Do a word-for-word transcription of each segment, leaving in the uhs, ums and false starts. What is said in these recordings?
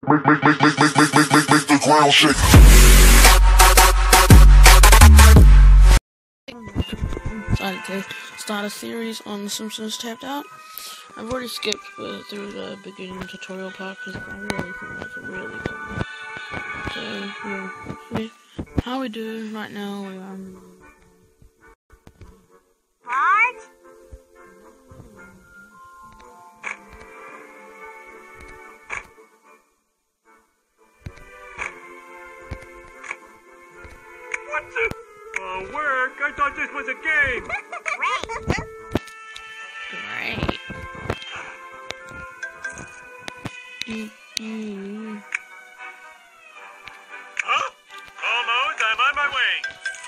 Make, make, make, make, make, make, make, make, make the ground shake. Decided to start a series on The Simpsons Tapped Out. I've already skipped uh, through the beginning tutorial part because I really think that's a really good one. So, yeah, actually, how we do right now, we um. What? What the? Oh, work? I thought this was a game. Great. Great. Mm-hmm. Huh? Almost. I'm on my way.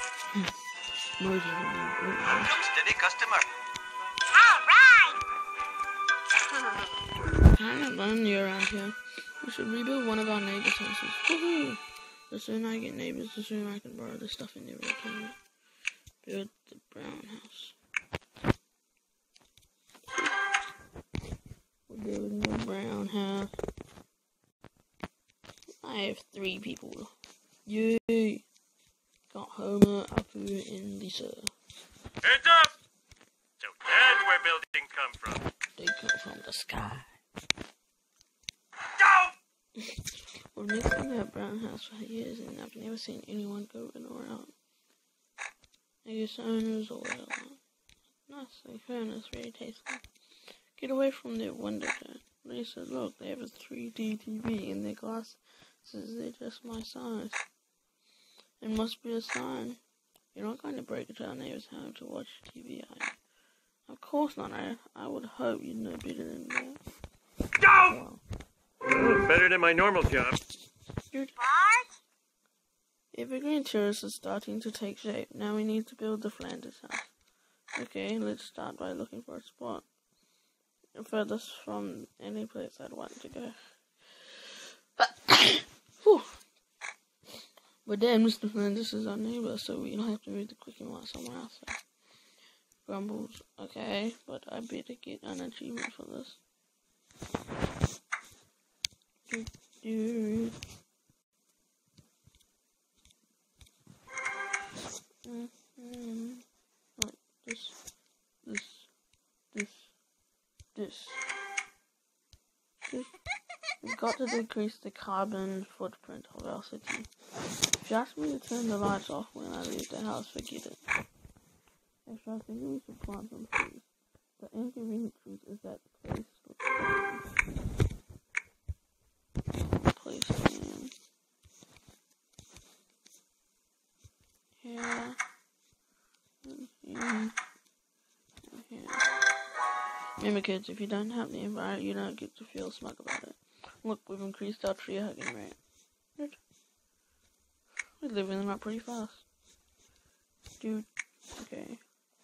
Welcome, steady customer. All right. Kind of lonely around here. We should rebuild one of our neighbors' houses. Woohoo! The sooner I get neighbors, the sooner I can borrow the stuff in the return. Build the brown house. We're building a brown house. I have three people. Yay! Got Homer, Apu, and Lisa. Heads up! So that's where buildings come from. They come from the sky. Go! We've lived in that brown house for years, and I've never seen anyone go in or out. I guess owners or whatever. Nicely furnished, very tasteful. Get away from their window, Dad. They said, look, they have a three D T V in their glasses. They're just my size. It must be a sign. You're not going to break into our neighbor's home to watch T V, are you? Of course not. I, I would hope you'd know better than that. Go! Wow. Oh, better than my normal job. Dude. What? Evergreen Terrace is starting to take shape. Now we need to build the Flanders house. Okay, let's start by looking for a spot. Furthest from any place I'd want to go. Whew. But then Mister Flanders is our neighbor, so we'll have to move the cooking lot somewhere else. So. Grumbles. Okay, but I better get an achievement for this. Do, do. Mm-hmm. Like this, this, this, this. this. We've got to decrease the carbon footprint of our city. If you ask me to turn the lights off when I leave the house, forget it. Actually, I think we should plant some trees. The inconvenient truth is that the place looks place in here, and here, and here. Remember, kids, if you don't have the environment, you don't get to feel smug about it. Look, we've increased our tree hugging rate. Good. We're living them up pretty fast. Dude, okay.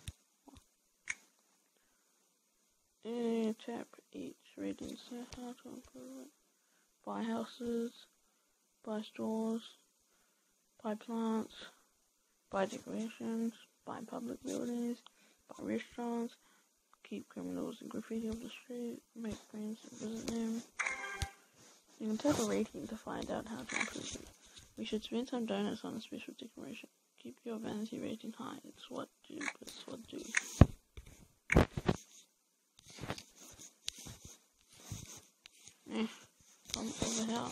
Uh, tap each rating set how to improve it. Buy houses, buy stores, buy plants, buy decorations, buy public buildings, buy restaurants, keep criminals and graffiti off the street, make friends and visit them. You can tap a rating to find out how to improve it. We should spend some donuts on a special decoration. Keep your vanity rating high. It's what do, it's what do. Eh, come over here.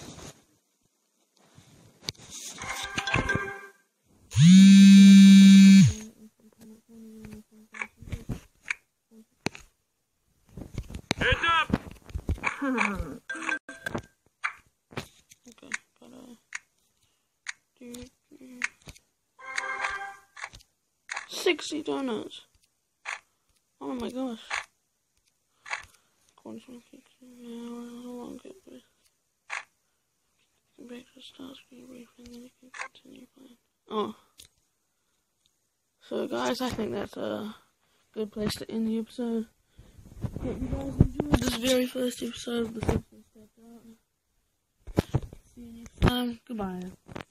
Heads up! Okay, gotta do, do. sixty donuts. Oh my gosh. Corners one kicks in now, how long get this? Back to the start screen brief and then you can continue playing. Oh. So guys, I think that's a good place to end the episode. Hope you guys enjoyed this very first episode of The Simpsons Tapped Out. See you next time. Goodbye.